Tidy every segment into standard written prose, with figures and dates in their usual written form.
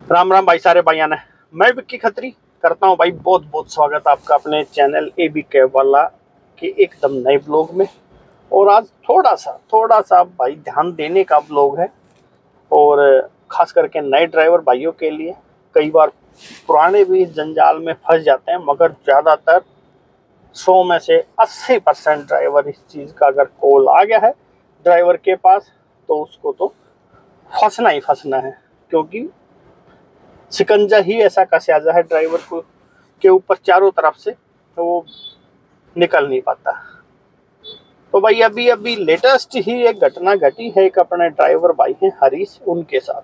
राम राम भाई, सारे भाइयों ने। मैं विक्की खत्री करता हूं भाई बहुत बहुत स्वागत आपका अपने चैनल एबी कैब वाला के एकदम नए ब्लॉग में। और आज थोड़ा सा भाई ध्यान देने का ब्लॉग है, और खास करके नए ड्राइवर भाइयों के लिए। कई बार पुराने भी इस जंजाल में फंस जाते हैं, मगर ज़्यादातर 100 में से 80% ड्राइवर इस चीज़ का अगर कॉल आ गया है ड्राइवर के पास, तो उसको तो फंसना ही फंसना है। क्योंकि शिकंजा ही ऐसा कसा है ड्राइवर को के ऊपर चारों तरफ से, तो वो निकल नहीं पाता। तो भाई अभी अभी लेटेस्ट ही एक घटना घटी है, एक अपने ड्राइवर भाई हैं हरीश, उनके साथ।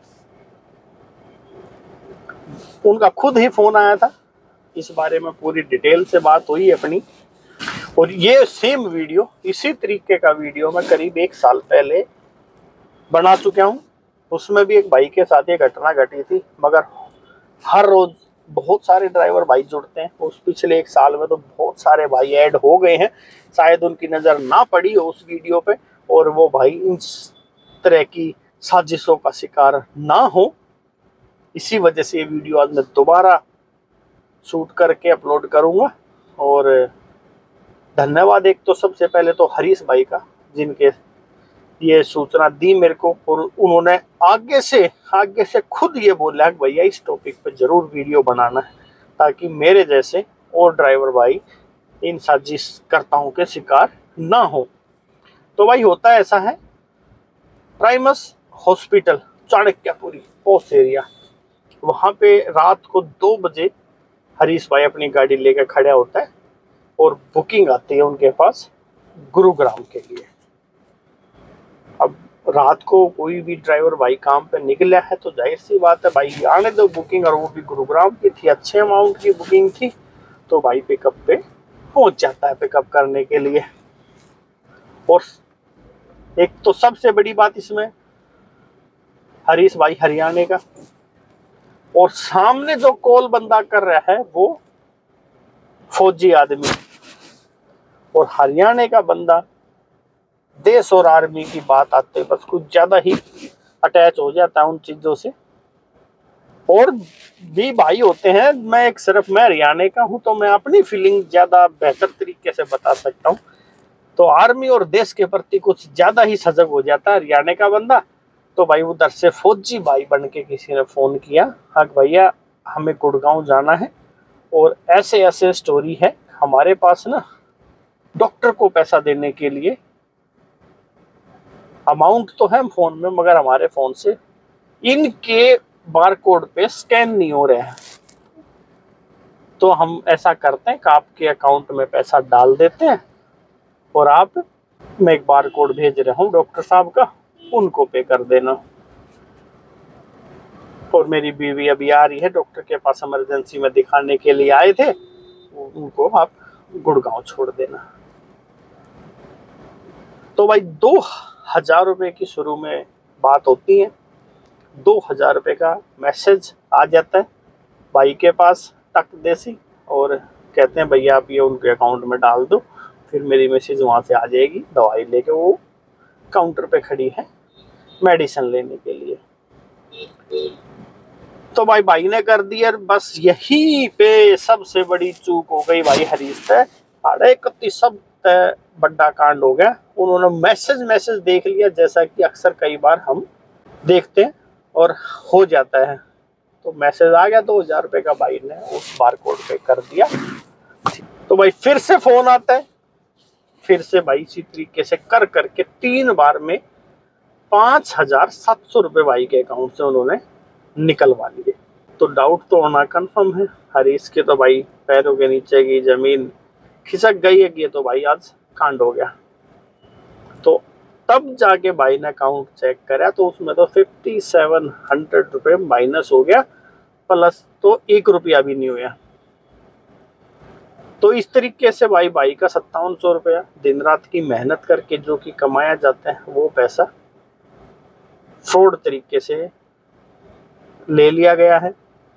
उनका खुद ही फोन आया था, इस बारे में पूरी डिटेल से बात हुई अपनी। और ये सेम वीडियो, इसी तरीके का वीडियो मैं करीब 1 साल पहले बना चुका हूँ। उसमें भी एक भाई के साथ ये घटना घटी थी, मगर हर रोज बहुत सारे ड्राइवर भाई जुड़ते हैं। उस पिछले 1 साल में तो बहुत सारे भाई ऐड हो गए हैं, शायद उनकी नज़र ना पड़ी हो उस वीडियो पे, और वो भाई इन तरह की साजिशों का शिकार ना हो। इसी वजह से ये वीडियो आज मैं दोबारा शूट करके अपलोड करूँगा। और धन्यवाद एक तो सबसे पहले तो हरीश भाई का, जिनके ये सूचना दी मेरे को, और उन्होंने आगे से खुद ये बोला कि भैया इस टॉपिक पे जरूर वीडियो बनाना है, ताकि मेरे जैसे और ड्राइवर भाई इन साजिशकर्ताओं के शिकार ना हो। तो भाई होता ऐसा है, Primus hospital Chanakyapuri post area, वहाँ पे रात को 2 बजे हरीश भाई अपनी गाड़ी लेकर खड़ा होता है, और बुकिंग आती है उनके पास गुरुग्राम के लिए। अब रात को कोई भी ड्राइवर भाई काम पे निकला है तो जाहिर सी बात है भाई आने दो बुकिंग, और वो भी गुरुग्राम की थी, अच्छे अमाउंट की बुकिंग थी। तो भाई पिकअप पे पहुंच जाता है पिकअप करने के लिए। और एक तो सबसे बड़ी बात इसमें, हरीश भाई हरियाणा का, और सामने जो कॉल बंदा कर रहा है वो फौजी आदमी, और हरियाणा का बंदा देश और आर्मी की बात आते बस कुछ ज्यादा ही अटैच हो जाता है उन चीजों से। और भी भाई होते हैं, मैं हरियाणा का हूं तो मैं अपनी फीलिंग ज्यादा बेहतर तरीके से बता सकता हूं। तो आर्मी और देश के प्रति कुछ ज्यादा ही सजग हो जाता है हरियाणा का बंदा। तो भाई उधर से फौजी भाई बन के किसी ने फोन किया, हाँ भैया हमें गुड़गांव जाना है, और ऐसे ऐसे स्टोरी है हमारे पास ना, डॉक्टर को पैसा देने के लिए अमाउंट तो है फोन में, मगर हमारे फोन से इनके बारकोड पे स्कैन नहीं हो रहे हैं। तो हम ऐसा करते हैं कि आपके अकाउंट में पैसा डाल देते हैं, और आप, मैं एक बारकोड भेज रहा हूँ डॉक्टर साहब का, उनको पे कर देना। और मेरी बीवी अभी आ रही है डॉक्टर के पास, इमरजेंसी में दिखाने के लिए आए थे, उनको आप गुड़गांव छोड़ देना। तो भाई 2000 रुपये की शुरू में बात होती है, 2000 रुपये का मैसेज आ जाता है भाई के पास टक देसी, और कहते हैं भैया आप ये उनके अकाउंट में डाल दो, फिर मेरी मैसेज वहाँ से आ जाएगी। दवाई लेके वो काउंटर पे खड़ी है मेडिसिन लेने के लिए। तो भाई ने कर दिया, बस यही पे सबसे बड़ी चूक हो गई भाई हरीश पे। अरे कति सब बड़ा कांड हो गया। उन्होंने मैसेज देख लिया, जैसा कि अक्सर कई बार हम देखते हैं और हो जाता है। तो मैसेज आ गया 2000 रुपये का, भाई ने उस बारकोड पे कर दिया। तो भाई फिर से फोन आता है, फिर से भाई इसी तरीके से कर करके 3 बार में 5700 रुपये भाई के अकाउंट से उन्होंने निकलवा लिए। तो डाउट तो होना कंफर्म है, हरीश के तो भाई पैरों के नीचे की जमीन खिसक गई है कि ये तो भाई आज कांड हो गया। तो तब जाके भाई ने अकाउंट चेक करा, तो उसमें तो 5700 रुपये माइनस हो गया, प्लस तो 1 रुपया भी नहीं हुआ। तो इस तरीके से भाई का 5700 रुपया दिन रात की मेहनत करके जो कि कमाया जाता है, वो पैसा फ्रॉड तरीके से ले लिया गया है।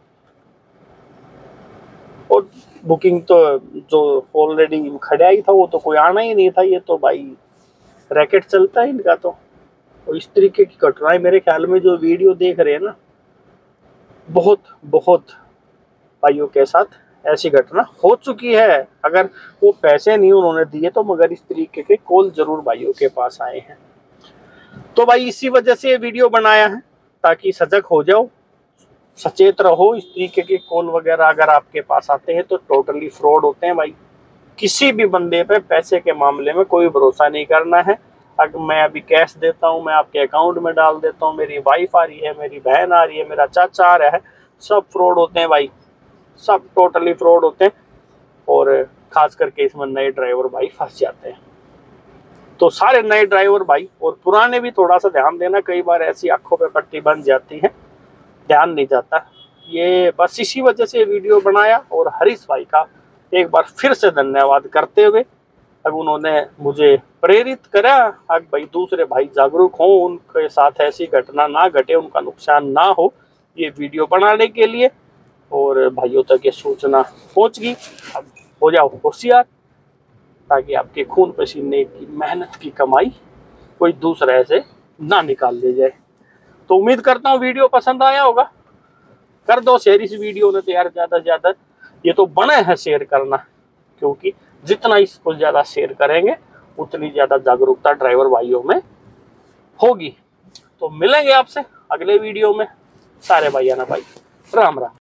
और बुकिंग तो जो ऑलरेडी खड़ा ही था वो तो कोई आना ही नहीं था, ये तो भाई रैकेट चलता है इनका। तो इस तरीके की घटनाएं मेरे ख्याल में जो वीडियो देख रहे हैं ना, बहुत बहुत भाइयों के साथ ऐसी घटना हो चुकी है। अगर वो पैसे नहीं उन्होंने दिए तो मगर इस तरीके के कॉल जरूर भाइयों के पास आए हैं। तो भाई इसी वजह से ये वीडियो बनाया है, ताकि सजग हो जाओ, सचेत रहो। इस तरीके के कॉल वगैरह अगर आपके पास आते हैं तो टोटली फ्रॉड होते हैं भाई। किसी भी बंदे पे पैसे के मामले में कोई भरोसा नहीं करना है। अगर मैं अभी कैश देता हूँ, मैं आपके अकाउंट में डाल देता हूँ, मेरी वाइफ आ रही है, मेरी बहन आ रही है, मेरा चाचा आ रहा है, सब फ्रॉड होते हैं भाई, सब टोटली फ्रॉड होते हैं। और खास करके इसमें नए ड्राइवर भाई फंस जाते हैं। तो सारे नए ड्राइवर भाई और पुराने भी थोड़ा सा ध्यान देना, कई बार ऐसी आंखों पे पट्टी बन जाती है, ध्यान नहीं जाता। ये बस इसी वजह से वीडियो बनाया। और हरीश भाई का एक बार फिर से धन्यवाद करते हुए, अब उन्होंने मुझे प्रेरित करा, अब भाई दूसरे भाई जागरूक हों, उनके साथ ऐसी घटना ना घटे, उनका नुकसान ना हो, ये वीडियो बनाने के लिए। और भाइयों तक ये सूचना पहुंच गई। अब हो जाओ होशियार, ताकि आपके खून पसीने की मेहनत की कमाई कोई दूसरा ऐसे ना निकाल ले जाए। तो उम्मीद करता हूँ वीडियो पसंद आया होगा। कर दो शेयर इस वीडियो ने तो यार, ज़्यादा से ज़्यादा ये तो बने हैं शेयर करना, क्योंकि जितना इसको ज़्यादा शेयर करेंगे उतनी ज़्यादा जागरूकता ड्राइवर भाइयों में होगी। तो मिलेंगे आपसे अगले वीडियो में। सारे भाई आना भाई, राम राम।